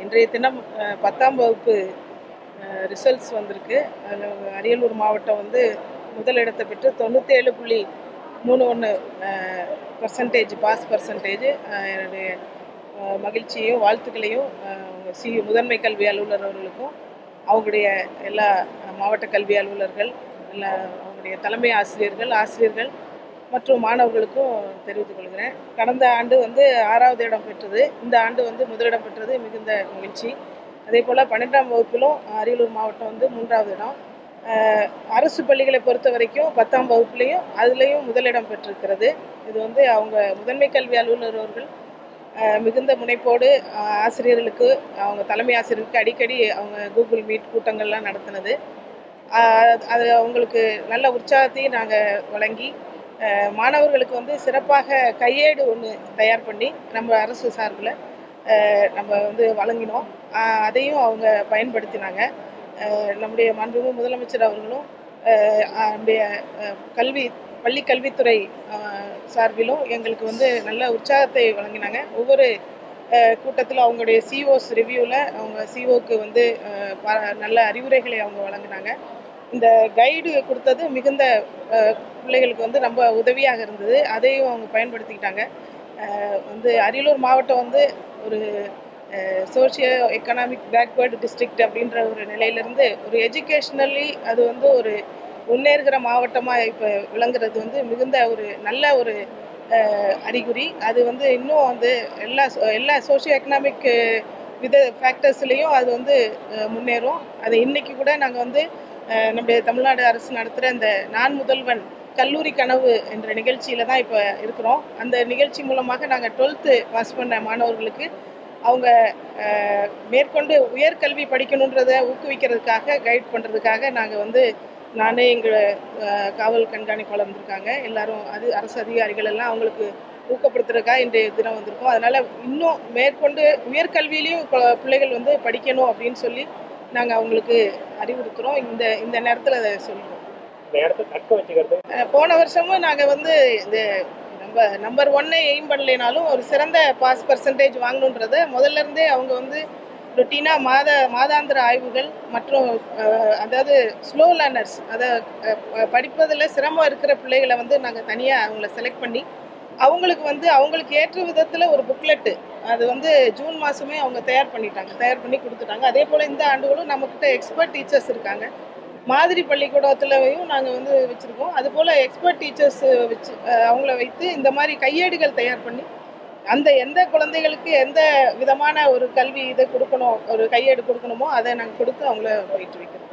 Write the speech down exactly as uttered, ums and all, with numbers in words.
இன்றைய தினம் பத்தாம் வகுப்பு ரிசல்ட்ஸ் வந்திருக்கு. அதில் அரியலூர் மாவட்டம் வந்து முதலிடத்தை பெற்று தொண்ணூற்றி ஏழு புள்ளி மூணு ஒன்று பர்சன்டேஜ் பாஸ் பர்சன்டேஜ். என்னுடைய மகிழ்ச்சியையும் வாழ்த்துக்களையும் சி முதன்மை கல்வி அலுவலர் அவர்களுக்கும் அவங்களுடைய எல்லா மாவட்ட கல்வி அலுவலர்கள் எல்லா அவங்களுடைய தலைமை ஆசிரியர்கள் ஆசிரியர்கள் மற்றும் மாணவர்களுக்கும் தெரிவித்துக் கொள்கிறேன். கடந்த ஆண்டு வந்து ஆறாவது இடம் பெற்றது, இந்த ஆண்டு வந்து முதலிடம் பெற்றது மிகுந்த மகிழ்ச்சி. அதே போல் பன்னெண்டாம் வகுப்பிலும் அரியலூர் மாவட்டம் வந்து மூன்றாவது இடம். அரசு பள்ளிகளை பொறுத்த வரைக்கும் பத்தாம் வகுப்புலேயும் அதுலேயும் முதலிடம் பெற்றிருக்கிறது. இது வந்து அவங்க முதன்மை கல்வி அலுவலர் அவர்கள் மிகுந்த முனைப்போடு ஆசிரியர்களுக்கு அவங்க தலைமை ஆசிரியருக்கு அடிக்கடி அவங்க கூகுள் மீட் கூட்டங்கள்லாம் நடத்தினது. அது அவங்களுக்கு நல்ல உற்சாகத்தையும் நாங்கள் வழங்கி மாணவர்களுக்கு வந்து சிறப்பாக கையேடு ஒன்று தயார் பண்ணி நம்ம அரசு சார்பில் நம்ம வந்து வழங்கினோம். அதையும் அவங்க பயன்படுத்தினாங்க. நம்முடைய மாண்புமிகு முதலமைச்சர் அவர்களும் நம்முடைய கல்வி பள்ளி கல்வித்துறை சார்பிலும் எங்களுக்கு வந்து நல்ல உற்சாகத்தை வழங்கினாங்க. ஒவ்வொரு கூட்டத்திலும் அவங்களுடைய சிஓஸ் ரிவ்யூவில் அவங்க சிஓக்கு வந்து நல்ல அறிவுரைகளை அவங்க வழங்கினாங்க. இந்த கைடு கொடுத்தது மிகுந்த பிள்ளைகளுக்கு வந்து ரொம்ப உதவியாக இருந்தது. அதையும் அவங்க பயன்படுத்திக்கிட்டாங்க. வந்து அரியலூர் மாவட்டம் வந்து ஒரு சோஷியோ எக்கனாமிக் பேக்வேர்டு டிஸ்ட்ரிக்ட் அப்படின்ற ஒரு நிலையிலேருந்து ஒரு எஜுகேஷ்னலி அது வந்து ஒரு முன்னேறுகிற மாவட்டமாக இப்போ விளங்குறது வந்து மிகுந்த ஒரு நல்ல ஒரு அறிகுறி. அது வந்து இன்னும் வந்து எல்லா எல்லா சோஷியோ எக்கனாமிக் வித ஃபேக்டர்ஸ்லேயும் அது வந்து முன்னேறும். அது இன்றைக்கி கூட நாங்கள் வந்து நம்முடைய தமிழ்நாடு அரசு நடத்துகிற இந்த நான் முதல்வன் கல்லூரி கனவு என்ற நிகழ்ச்சியில் தான் இப்போ இருக்கிறோம். அந்த நிகழ்ச்சி மூலமாக நாங்கள் டுவெல்த்து பாஸ் பண்ண மாணவர்களுக்கு அவங்க மேற்கொண்டு உயர்கல்வி படிக்கணுன்றதை ஊக்குவிக்கிறதுக்காக கைட் பண்ணுறதுக்காக நாங்கள் வந்து நானே எங்கள் காவல் கண்காணிப்பாளர் வந்திருக்காங்க, எல்லோரும் அது அரசு அதிகாரிகள் எல்லாம் அவங்களுக்கு ஊக்கப்படுத்துறதுக்காக இன்றைய தினம் வந்திருக்கோம். அதனால் இன்னும் மேற்கொண்டு உயர்கல்வியிலையும் பிள்ளைகள் வந்து படிக்கணும் அப்படின்னு சொல்லி நாங்கள் அவங்களுக்கு அறிவுறுத்துகிறோம். இந்த இந்த நேரத்தில் அதை சொல்கிறோம். போன வருஷமும் நாங்கள் வந்து இந்த நம்ம நம்பர் ஒன்னை எய்ம் பண்ணலைனாலும் ஒரு சிறந்த பாஸ் பர்சன்டேஜ் வாங்கணுன்றதை முதல்ல இருந்தே அவங்க வந்து ரொட்டீனாக மாத மாதாந்திர ஆய்வுகள் மற்றும் அதாவது ஸ்லோ லேர்னர்ஸ் அதை படிப்பதில் சிரமம் இருக்கிற பிள்ளைகளை வந்து நாங்கள் தனியாக அவங்கள செலக்ட் பண்ணி அவங்களுக்கு வந்து அவங்களுக்கு ஏற்ற விதத்தில் ஒரு புக்லெட்டு அது வந்து ஜூன் மாதமே அவங்க தயார் பண்ணிட்டாங்க தயார் பண்ணி கொடுத்துட்டாங்க. அதே போல் இந்த ஆண்டுகளும் நம்மக்கிட்ட எக்ஸ்பர்ட் டீச்சர்ஸ் இருக்காங்க. மாதிரி பள்ளிக்கூடத்துலையும் நாங்கள் வந்து வச்சுருக்கோம். அதுபோல் எக்ஸ்பர்ட் டீச்சர்ஸ் வச்சு அவங்கள வைத்து இந்த மாதிரி கையேடுகள் தயார் பண்ணி அந்த எந்த குழந்தைகளுக்கு எந்த விதமான ஒரு கல்வி இதை கொடுக்கணும் ஒரு கையேடு கொடுக்கணுமோ அதை நாங்கள் கொடுத்து அவங்கள பயிற்றுவிக்கிறோம்.